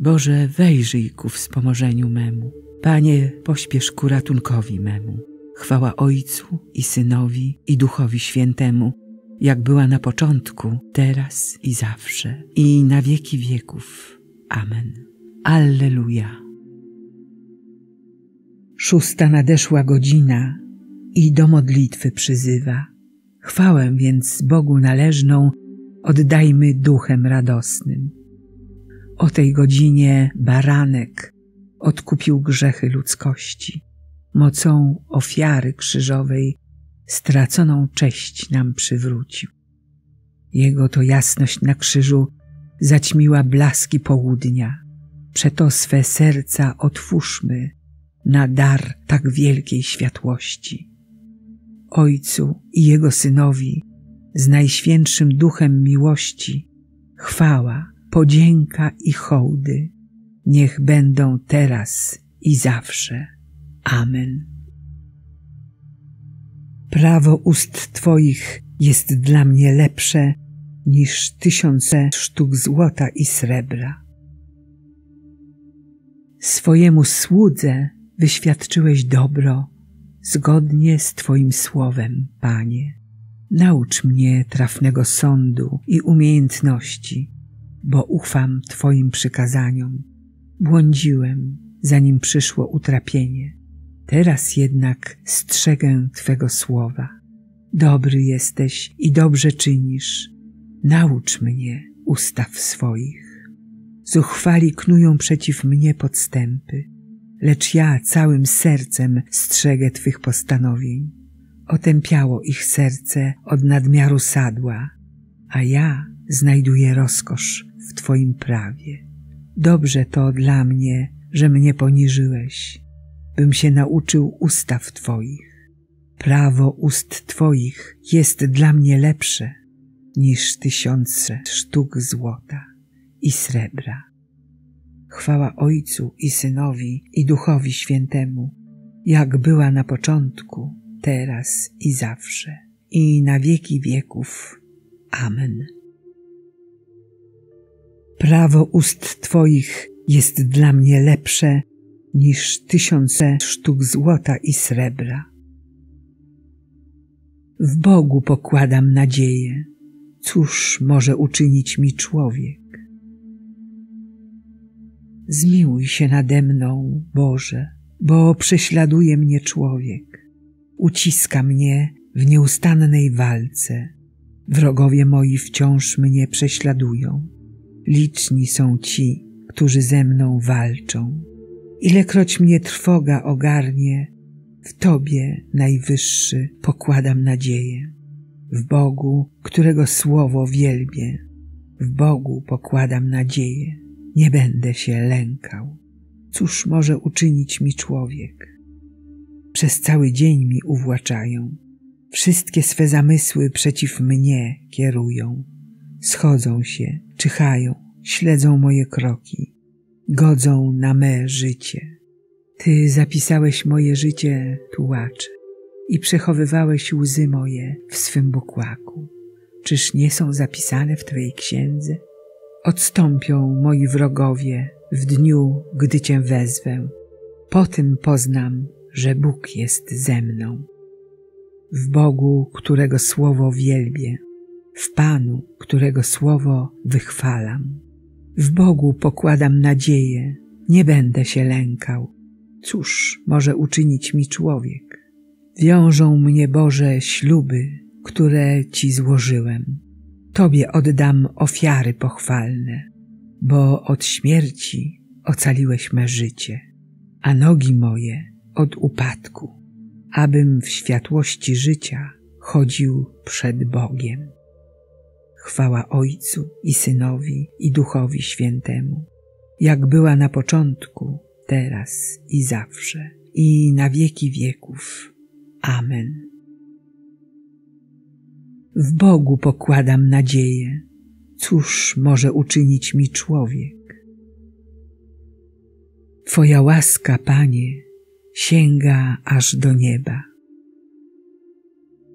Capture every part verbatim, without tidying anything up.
Boże, wejrzyj ku wspomożeniu memu. Panie, pośpiesz ku ratunkowi memu. Chwała Ojcu i Synowi i Duchowi Świętemu, jak była na początku, teraz i zawsze, i na wieki wieków. Amen. Alleluja. Szósta nadeszła godzina i do modlitwy przyzywa. Chwałę więc Bogu należną oddajmy duchem radosnym. O tej godzinie baranek odkupił grzechy ludzkości. Mocą ofiary krzyżowej straconą cześć nam przywrócił. Jego to jasność na krzyżu zaćmiła blaski południa. Przeto swe serca otwórzmy na dar tak wielkiej światłości. Ojcu i Jego Synowi z Najświętszym Duchem miłości chwała, podzięka i hołdy niech będą teraz i zawsze. Amen. Prawo ust Twoich jest dla mnie lepsze niż tysiące sztuk złota i srebra. Swojemu słudze wyświadczyłeś dobro zgodnie z Twoim słowem, Panie. Naucz mnie trafnego sądu i umiejętności, bo ufam Twoim przykazaniom. Błądziłem, zanim przyszło utrapienie. Teraz jednak strzegę Twego słowa. Dobry jesteś i dobrze czynisz. Naucz mnie ustaw swoich. Zuchwali knują przeciw mnie podstępy, lecz ja całym sercem strzegę Twych postanowień. Otępiało ich serce od nadmiaru sadła, a ja znajduję rozkosz w Twoim prawie. Dobrze to dla mnie, że mnie poniżyłeś, bym się nauczył ustaw Twoich. Prawo ust Twoich jest dla mnie lepsze niż tysiące sztuk złota i srebra. Chwała Ojcu i Synowi i Duchowi Świętemu, jak była na początku, teraz i zawsze, i na wieki wieków. Amen. Prawo ust Twoich jest dla mnie lepsze niż tysiące sztuk złota i srebra. W Bogu pokładam nadzieję. Cóż może uczynić mi człowiek? Zmiłuj się nade mną, Boże, bo prześladuje mnie człowiek. Uciska mnie w nieustannej walce. Wrogowie moi wciąż mnie prześladują. Liczni są ci, którzy ze mną walczą. Ilekroć mnie trwoga ogarnie, w Tobie, Najwyższy, pokładam nadzieję. W Bogu, którego słowo wielbię, w Bogu pokładam nadzieję. Nie będę się lękał. Cóż może uczynić mi człowiek? Przez cały dzień mi uwłaczają. Wszystkie swe zamysły przeciw mnie kierują. Schodzą się, czyhają, śledzą moje kroki. Godzą na me życie. Ty zapisałeś moje życie, tułacze, i przechowywałeś łzy moje w swym bukłaku. Czyż nie są zapisane w Twojej księdze? Odstąpią moi wrogowie w dniu, gdy Cię wezwę. Potem poznam, że Bóg jest ze mną. W Bogu, którego słowo wielbię, w Panu, którego słowo wychwalam. W Bogu pokładam nadzieję, nie będę się lękał. Cóż może uczynić mi człowiek? Wiążą mnie, Boże, śluby, które Ci złożyłem. Tobie oddam ofiary pochwalne, bo od śmierci ocaliłeś me życie, a nogi moje od upadku, abym w światłości życia chodził przed Bogiem. Chwała Ojcu i Synowi i Duchowi Świętemu, jak była na początku, teraz i zawsze, i na wieki wieków. Amen. W Bogu pokładam nadzieję. Cóż może uczynić mi człowiek? Twoja łaska, Panie, sięga aż do nieba.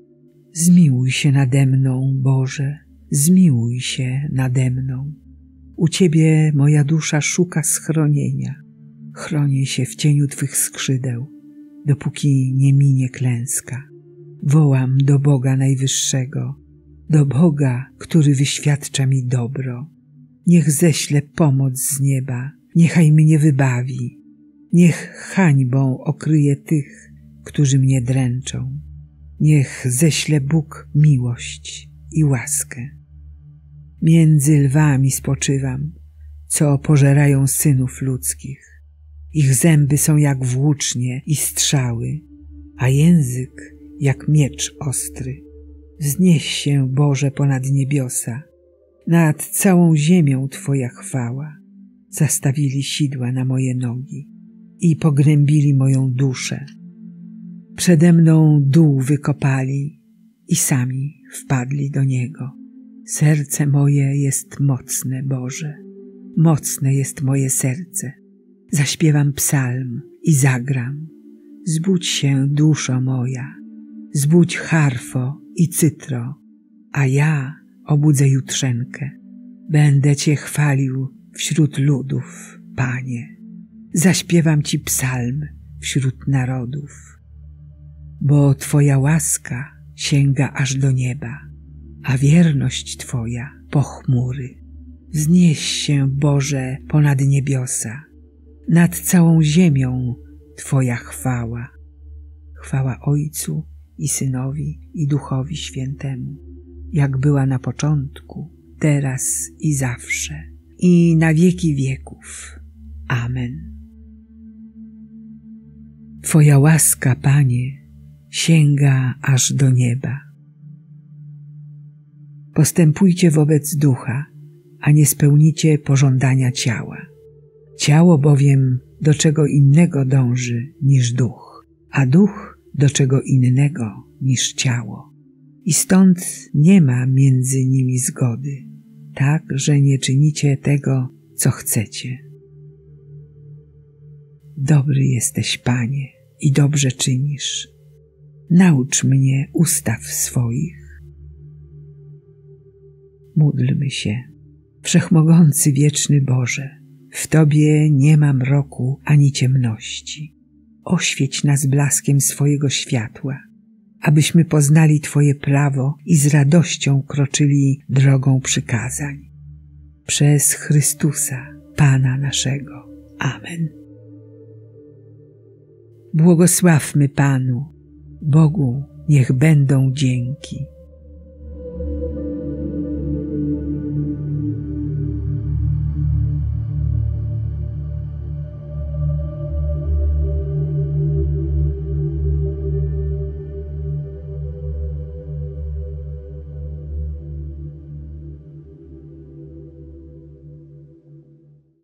Zmiłuj się nade mną, Boże, zmiłuj się nade mną. U Ciebie moja dusza szuka schronienia. Chronię się w cieniu Twych skrzydeł, dopóki nie minie klęska. Wołam do Boga Najwyższego, do Boga, który wyświadcza mi dobro. Niech ześle pomoc z nieba, niechaj mnie wybawi. Niech hańbą okryje tych, którzy mnie dręczą. Niech ześle Bóg miłość i łaskę. Między lwami spoczywam, co pożerają synów ludzkich. Ich zęby są jak włócznie i strzały, a język jak miecz ostry. Wznieś się, Boże, ponad niebiosa, nad całą ziemią Twoja chwała. Zastawili sidła na moje nogi i pogrębili moją duszę. Przede mną dół wykopali i sami wpadli do niego. Serce moje jest mocne, Boże, mocne jest moje serce. Zaśpiewam psalm i zagram. Zbudź się, duszo moja, zbudź harfo i cytro, a ja obudzę jutrzenkę. Będę Cię chwalił wśród ludów, Panie. Zaśpiewam Ci psalm wśród narodów. Bo Twoja łaska sięga aż do nieba, a wierność Twoja po chmury. Wznieś się, Boże, ponad niebiosa, nad całą ziemią Twoja chwała. Chwała Ojcu i Synowi i Duchowi Świętemu, jak była na początku, teraz i zawsze, i na wieki wieków. Amen. Twoja łaska, Panie, sięga aż do nieba. Postępujcie wobec ducha, a nie spełnicie pożądania ciała. Ciało bowiem do czego innego dąży niż duch, a duch do czego innego niż ciało. I stąd nie ma między nimi zgody, tak, że nie czynicie tego, co chcecie. Dobry jesteś, Panie, i dobrze czynisz. Naucz mnie ustaw swoich. Módlmy się. Wszechmogący, wieczny Boże, w Tobie nie ma mroku ani ciemności. Oświeć nas blaskiem swojego światła, abyśmy poznali Twoje prawo i z radością kroczyli drogą przykazań. Przez Chrystusa, Pana naszego. Amen. Błogosławmy Panu, Bogu niech będą dzięki.